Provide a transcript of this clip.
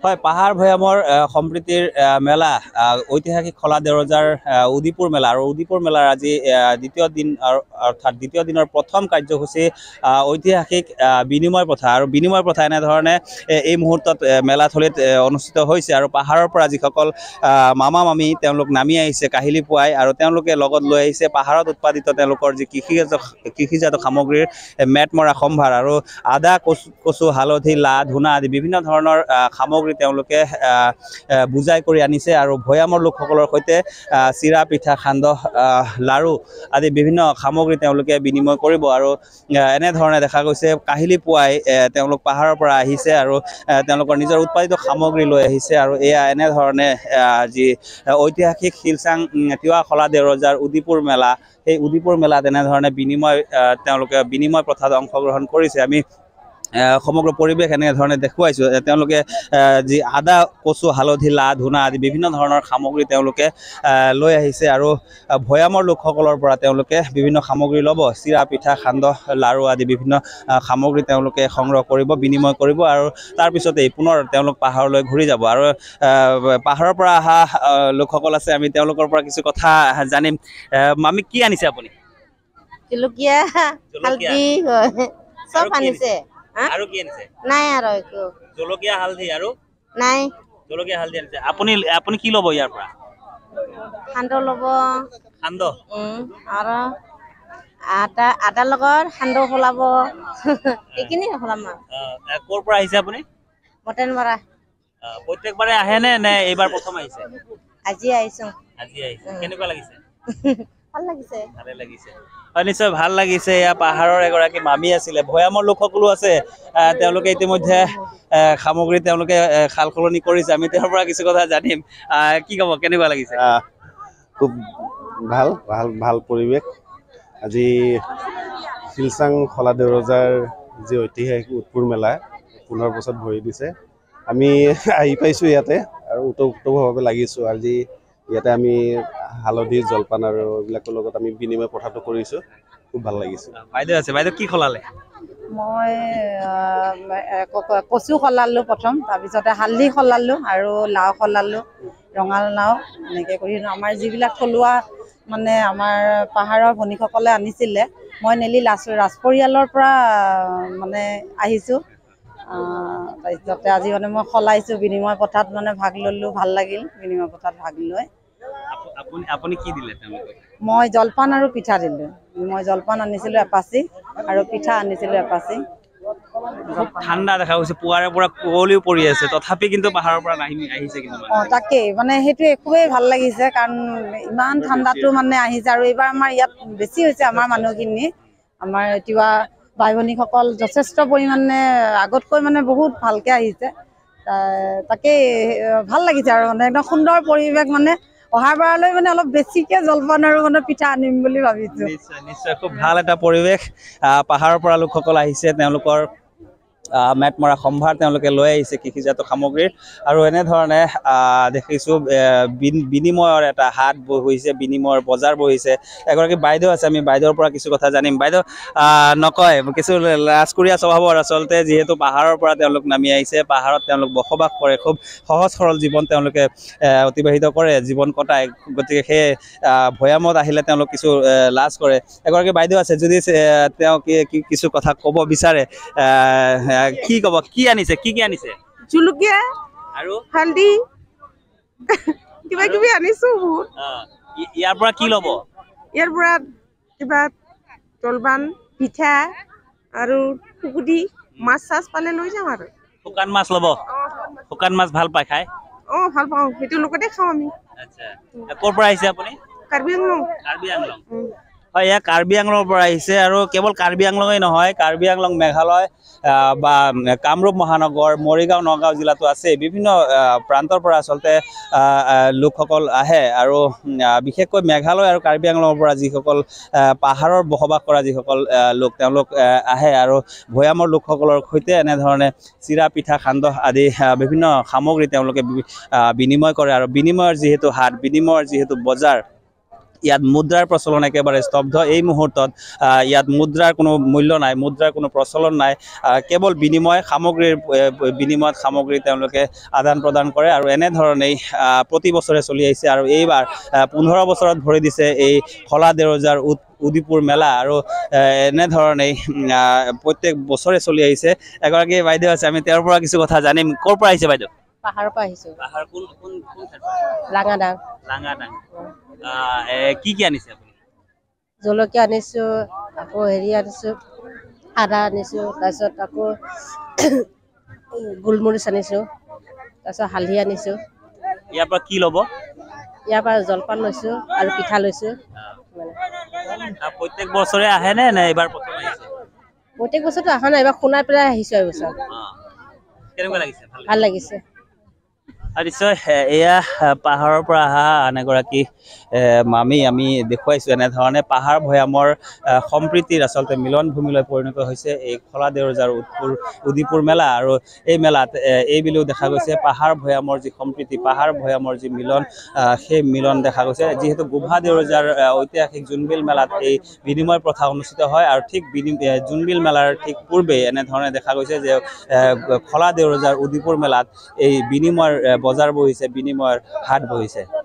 হয়, পাহাৰ ভৈয়ামৰ সম্প্ৰীতিৰ মেলা ঐতিহাসিক খলা দেউৰজাৰ উদিপুৰ মেলা আৰু উদিপুৰ মেলাৰ আজি দ্বিতীয় দিন অৰ্থাৎ দ্বিতীয় দিনৰ প্ৰথম কাৰ্যসূচী ঐতিহাসিক বিনিময় প্ৰথা আৰু বিনিময় প্ৰথা এনেধৰণে এই মুহূৰ্তত মেলাথলীত অনুষ্ঠিত হৈছে আৰু পাহাৰৰ পৰা যিসকল মামা মামী তেওঁলোক নামি আহিছে কাহিলি পুৱাই আৰু তেওঁলোকে লগত লৈ আহিছে পাহাৰত উৎপাদিত তেওঁলোকৰ যি কৃষিজাত সামগ্ৰীৰ মেট মৰা সম্ভাৰ আৰু আদা কচু হালধি লা ধূনা আদি বিভিন্ন ধৰণৰ সামগ্ৰী তেওঁলোকে বুজাই কৰি আনিছে আৰু ভৈয়ামৰ লোকসকলৰ সৈতে চিৰা পিঠা সান্দহ লাৰু আদি বিভিন্ন সামগ্ৰী তেওঁলোকে বিনিময় কৰিব আৰু এনেধৰণে দেখা গৈছে কাহিলি পুৱাই তেওঁলোক পাহাৰৰ পৰা আহিছে আৰু তেওঁলোকৰ নিজৰ উৎপাদিত সামগ্ৰী লৈ আহিছে আৰু এয়া এনেধৰণে যি ঐতিহাসিক শিলচাং তিৱা খলা দেউৰজাৰ উদিপুৰ মেলা সেই উদিপুৰ মেলাত এনেধৰণে তেওঁলোকে বিনিময় প্ৰথাত অংশগ্ৰহণ কৰিছে। আমি সমগ্ৰ পৰিৱেশ এনেধৰণে দেখুৱাইছোঁ তেওঁলোকে যি আদা কচু হালধি লা ধূনা আদি বিভিন্ন ধৰণৰ সামগ্ৰী তেওঁলোকে লৈ আহিছে আৰু ভৈয়ামৰ লোকসকলৰ পৰা তেওঁলোকে বিভিন্ন সামগ্ৰী ল'ব চিৰা পিঠা সান্দহ লাৰু আদি বিভিন্ন সামগ্ৰী তেওঁলোকে সংগ্ৰহ কৰিব বিনিময় কৰিব আৰু তাৰপিছতেই পুনৰ তেওঁলোক পাহাৰলৈ ঘূৰি যাব আৰু পাহাৰৰ পৰা অহা লোকসকল আছে আমি তেওঁলোকৰ পৰা কিছু কথা জানিম। মামি কি আনিছে আপুনি? জলকীয়া হালধি সব আনিছে। আৰু কি আনিছে? নাই আৰু একো জলকীয়া হালধি আৰু নাই। জলকীয়া হালধি আনিছে। আপুনি কি ল'ব ইয়াৰ পৰা? সান্দহ ল'ব। সান্দহ আৰু আদা লগত সান্দহ সলাব এইখিনি সলাম আৰু। ক'ৰ পৰা আহিছে আপুনি? মটেন মৰা। প্ৰত্যেকবাৰে আহে নে এইবাৰ প্ৰথম আহিছে? আজি আহিছো। আজি আহিছে। কেনেকুৱা লাগিছে? ভাল লাগিছে। ভালে লাগিছে। নিশ্চয় ভাল লাগিছে। এয়া পাহাৰৰ এগৰাকী মামী আছিলে। ভৈয়ামৰ লোকসকলো আছে তেওঁলোকে ইতিমধ্যে সামগ্ৰী তেওঁলোকে সাল সলনি কৰিছে। আমি তেওঁৰ পৰা কিছু কথা জানিম। কি ক'ব কেনেকুৱা লাগিছে? খুব ভাল ভাল ভাল পৰিৱেশ। আজি শিলচাং খলা দেউৰজাৰ যি ঐতিহাসিক উৎপুৰ মেলা 15 বছৰত ভৰি দিছে। আমি আহি পাইছোঁ ইয়াতে আৰু ওতঃপ্ৰোতভাৱে লাগিছোঁ। আজি ইয়াতে আমি হালধি জলপান আৰু এইবিলাকৰ লগত আমি বিনিময় প্ৰথাটো কৰিছোঁ। খুব ভাল লাগিছে। বাইদেউ আছে। বাইদেউ কি সলালে? মই কচু সলালোঁ প্ৰথম, তাৰপিছতে হালধি সলালোঁ আৰু লাও সলালোঁ, ৰঙালাও এনেকৈ কৰি আমাৰ যিবিলাক থলুৱা মানে আমাৰ পাহাৰৰ ভনীসকলে আনিছিলে মই নেলি ৰাজ পৰিয়ালৰ পৰা মানে আহিছোঁ। তাৰপিছতে আজি মানে মই সলাইছোঁ বিনিময় প্ৰথাত মানে ভাগ ল'লোঁ, ভাল লাগিল বিনিময় প্ৰথাত ভাগ লৈ। আপুনি কি দিলে তেওঁলোকক? মই জলপান আৰু পিঠা দিলোঁ। মই জলপান আনিছিলোঁ এপাচি আৰু পিঠা আনিছিলোঁ এপাচি। ঠাণ্ডা দেখা গৈছে, পুৱাৰে পৰা কুঁৱলীও পৰি আছে তথাপি কিন্তু পাহাৰৰ পৰা আহিছে কিন্তু তাকেই মানে সেইটোৱে খুবেই ভাল লাগিছে কাৰণ ইমান ঠাণ্ডাটো মানে আহিছে আৰু এইবাৰ আমাৰ ইয়াত বেছি হৈছে আমাৰ মানুহখিনি আমাৰ তিৱা ভাই ভনীসকল যথেষ্ট পৰিমাণে আগতকৈ মানে বহুত ভালকৈ আহিছে। তাকেই ভাল লাগিছে আৰু মানে একদম সুন্দৰ পৰিৱেশ মানে অহাবাৰলৈ মানে অলপ বেছিকৈ জলপান আৰু মানে পিঠা আনিম বুলি ভাবিছোঁ। নিশ্চয় নিশ্চয় খুব ভাল এটা পৰিৱেশ। পাহাৰৰ পৰা লোকসকল আহিছে তেওঁলোকৰ মেট মৰা সম্ভাৰ তেওঁলোকে লৈ আহিছে কৃষিজাত সামগ্ৰীৰ আৰু এনেধৰণে দেখিছোঁ বিনিময়ৰ এটা হাট বহিছে, বিনিময়ৰ বজাৰ বহিছে। এগৰাকী বাইদেউ আছে, আমি বাইদেউৰ পৰা কিছু কথা জানিম। বাইদেউ নকয় কিছু লাজকুৰীয়া স্বভাৱৰ আচলতে যিহেতু পাহাৰৰ পৰা তেওঁলোক নামি আহিছে, পাহাৰত তেওঁলোক বসবাস কৰে, খুব সহজ সৰল জীৱন তেওঁলোকে অতিবাহিত কৰে, জীৱন কটায়। গতিকে সেই ভৈয়ামত আহিলে তেওঁলোক কিছু লাজ কৰে। এগৰাকী বাইদেউ আছে, যদি তেওঁ কিছু কথা ক'ব বিচাৰে কি ক'ব? কি আনিছে? কি আনিছে? জলকীয়া আৰু হালধি কিবা কিবি আনিছো বহুত। ইয়াৰ পৰা কি ল'ব? ইয়াৰ পৰা কিবা জলপান পিঠা আৰু শুকুটি মাছ চাছ পালে লৈ যাম আৰু। শুকান মাছ ল'ব? শুকান মাছ ভাল পায় খাই? ভাল পাওঁ, সেইটো লগতে খাওঁ আমি। আচ্ছা, ক'ৰ পৰা আহিছে আপুনি? কাৰ্বি আংলং। কাৰ্বি আংলং। হয়, এয়া কাৰ্বি আংলঙৰ পৰা আহিছে আৰু কেৱল কাৰ্বি আংলঙেই নহয়, কাৰ্বি আংলং মেঘালয় বা কামৰূপ মহানগৰ, মৰিগাঁও, নগাঁও জিলাতো আছে। বিভিন্ন প্ৰান্তৰ পৰা আচলতে লোকসকল আহে আৰু বিশেষকৈ মেঘালয় আৰু কাৰ্বি আংলঙৰ পৰা যিসকল পাহাৰৰ বসবাস কৰা যিসকল লোক তেওঁলোক আহে আৰু ভৈয়ামৰ লোকসকলৰ সৈতে এনেধৰণে চিৰা পিঠা সান্দহ আদি বিভিন্ন সামগ্ৰী তেওঁলোকে বিনিময় কৰে আৰু বিনিময়ৰ যিহেতু হাট, বিনিময়ৰ যিহেতু বজাৰ, ইয়াত মুদ্ৰাৰ প্ৰচলন একেবাৰে স্তব্ধ। এই মুহূৰ্তত ইয়াত মুদ্ৰাৰ কোনো মূল্য নাই, মুদ্ৰাৰ কোনো প্ৰচলন নাই। কেৱল বিনিময় সামগ্ৰীৰ বিনিময়ত সামগ্ৰী তেওঁলোকে আদান প্ৰদান কৰে আৰু এনেধৰণেই প্ৰতি বছৰে চলি আহিছে। আৰু এইবাৰ 15 বছৰত ভৰি দিছে এই খলা দেউৰজাৰ উদিপুৰ মেলা আৰু এনেধৰণেই প্ৰত্যেক বছৰে চলি আহিছে। এগৰাকী বাইদেউ আছে, আমি তেওঁৰ পৰা কিছু কথা জানিম। ক'ৰ পৰা আহিছে বাইদেউ? পাহাৰৰ পৰা আহিছোঁ। পাহাৰ কোন ঠাইৰ? লাঙাডাং। লাঙাডাং। কি আনিছে আপুনি? জলকীয়া আনিছোঁ, আকৌ হেৰি আনিছোঁ, আদা আনিছোঁ, তাৰপিছত আকৌ গোলমৰিচ আনিছোঁ, তাৰপিছত হালধি আনিছোঁ। ইয়াৰ পৰা কি ল'ব? ইয়াৰ পৰা জলপান লৈছোঁ আৰু পিঠা লৈছোঁ। প্ৰত্যেক বছৰে আহে নে এইবাৰ প্ৰথম আহিছে? প্ৰত্যেক বছৰটো অহা নাই, এইবাৰ শুনাই পেলাই আহিছোঁ। এইবছৰ কেনেকুৱা লাগিছে? ভাল লাগিছে। আৰু নিশ্চয় এয়া পাহাৰৰ পৰা অহা আন এগৰাকী মামী আমি দেখুৱাইছোঁ। এনেধৰণে পাহাৰ ভৈয়ামৰ সম্প্ৰীতিৰ আচলতে মিলনভূমিলৈ পৰিণত হৈছে এই খলা দেউৰজাৰ উদিপুৰ মেলা। আৰু এই মেলাত এইবুলিও দেখা গৈছে পাহাৰ ভৈয়ামৰ যি সম্প্ৰীতি, পাহাৰ ভৈয়ামৰ যি মিলন, সেই মিলন দেখা গৈছে। যিহেতু গোভা দেউৰজাৰ ঐতিহাসিক জোনবিল মেলাত এই বিনিময় প্ৰথা অনুষ্ঠিত হয় আৰু ঠিক জোনবিল মেলাৰ ঠিক পূৰ্বেই এনেধৰণে দেখা গৈছে যে খলা দেউৰজাৰ উদিপুৰ মেলাত এই বিনিময়ৰ বজাৰ বহিছে, বিনিময়ৰ হাট বহিছে।